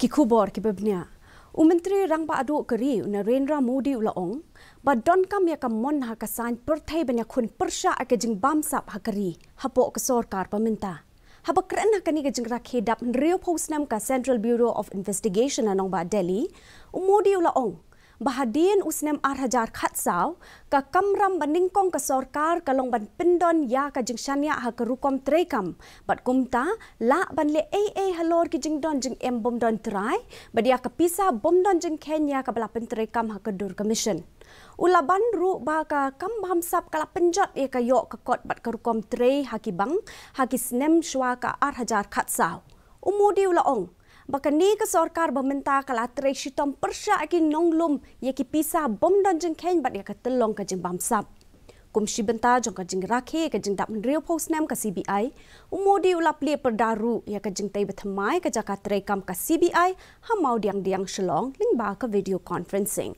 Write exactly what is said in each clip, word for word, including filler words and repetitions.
Kikubor kibabnya. Umenteri rang ba adu keri Narendra Modi ulaong badon kam ya kamon ha kasan pertai banyak kun persya ake jing bamsap ha keri hapo ke sorkar pemerintah. Haba keren ha kani ke Jingrakhe dap nrio Snem ka Central Bureau of Investigation na Nongbah Delhi. Modi ulaong bahadian usnem ar hajar khatsau ka kamram baningkong ka sorkar kalong ban pindon ya ka jing shania ha ka rukom trekam bat kumta la ban le a a halor ki jing don jing em bom don trai badia ka pisa bom don jing Kenya ka balapen trekam ha ka dur commission ulaban ru ba ka kam bamsap kala penjot e ka yok ka kot bat ka rukom tre ha ki bang ha ki Snem shwa ka ar hajar khatsau umudi ulaong Bakani ke sorkar meminta kala tre shitom persya aki nonglum ye ki pisa bom dan jeng Kenya bat ya ka telong ka jeng bamsap. Kumshi benta jong ka Jingrakhe ka Jingdap nrio Snem ka C B I umodi ula Plie Pyrda ru ya ka jeng tai bethamai ka jaka tre kam ka C B I ha mau diang diang shalong ling ba ka video conferencing.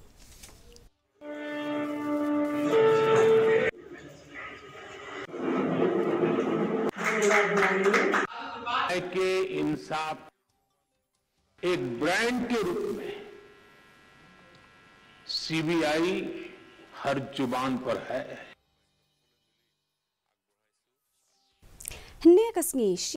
के इंसाफ एक ब्रांड के रूप में सीबीआई हर जुबान पर है। Hne kasngi